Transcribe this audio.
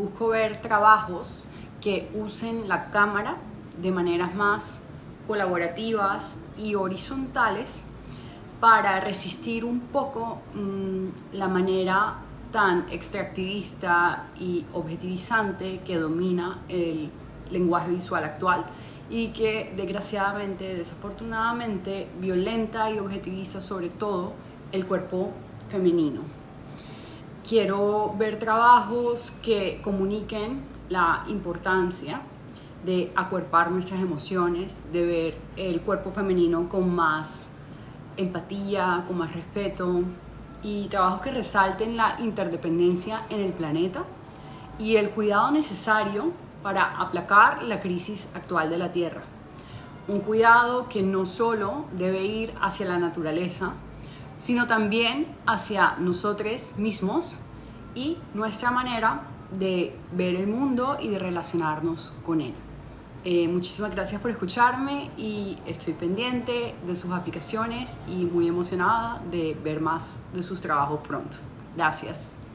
busco ver trabajos que usen la cámara de maneras más colaborativas y horizontales para resistir un poco la manera tan extractivista y objetivizante que domina el lenguaje visual actual y que desgraciadamente, desafortunadamente, violenta y objetiviza sobre todo el cuerpo femenino. Quiero ver trabajos que comuniquen la importancia de acuerpar nuestras emociones, de ver el cuerpo femenino con más empatía, con más respeto, y trabajos que resalten la interdependencia en el planeta y el cuidado necesario para aplacar la crisis actual de la Tierra. Un cuidado que no solo debe ir hacia la naturaleza, sino también hacia nosotros mismos y nuestra manera de ver el mundo y de relacionarnos con él. Muchísimas gracias por escucharme y estoy pendiente de sus aplicaciones y muy emocionada de ver más de sus trabajos pronto. Gracias.